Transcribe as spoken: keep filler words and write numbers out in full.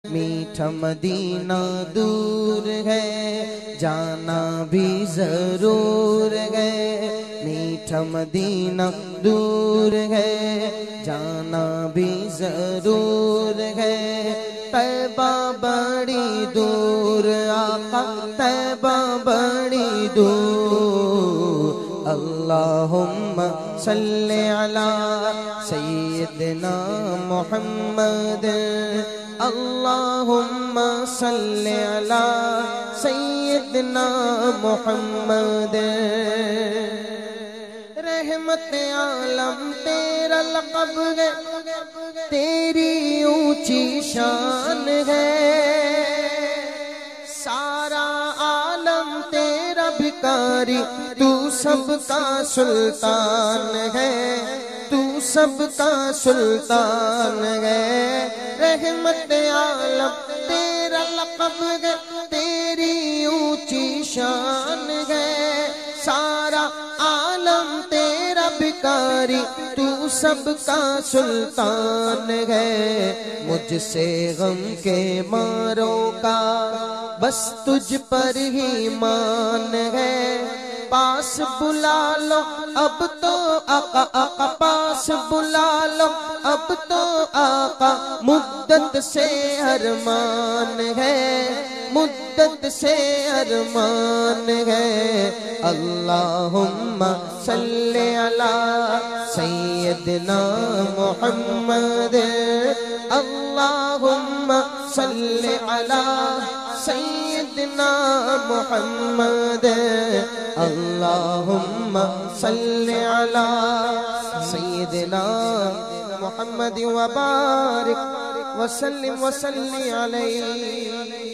میٹھا مدینہ دور ہے جانا بھی ضرور ہے، میٹھا مدینہ دور ہے جانا بھی ضرور ہے، طیبہ بڑی دور آقا طیبہ بڑی دور، اللہم صلی علی سیدنا محمد، اللہم صلی علی سیدنا محمد، رحمت عالم تیرا لقب ہے، تیری اونچی شان ہے، سارا عالم تیرا بھکاری، تو سب کا سلطان ہے، تو سب کا سلطان ہے، رحمت عالم تیرا لقب ہے، تیری اونچی شان ہے، سارا عالم تیرا بھکاری، تو سب کا سلطان ہے، مجھ سے غم کے ماروں کا بس تجھ پر ہی مان ہے، پاس بلا لو اب تو آقا آقا پاس بلا لو اب تو آقا، مدت سے ارمان ہے، مدت سے ارمان ہے، اللہم صلی علی سیدنا محمد، اللہم صلی علی سیدنا محمد، اللہم صلی علی سیدنا محمد وبارک وسلم وصلی علیہ۔